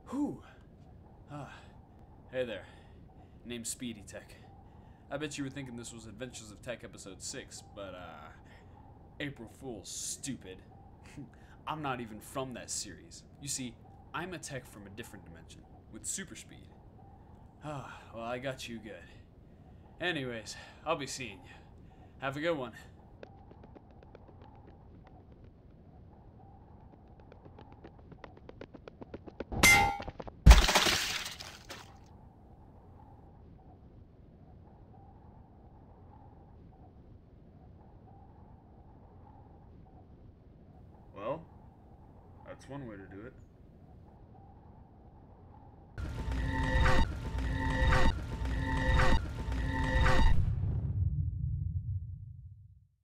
Whew. Ah. Hey there. Name's Speedy Tech. I bet you were thinking this was Adventures of Tech episode 6, but April Fool's, stupid. I'm not even from that series. You see, I'm a tech from a different dimension, with super speed. Ah, well, I got you good. Anyways, I'll be seeing you. Have a good one. Well, that's one way to do it.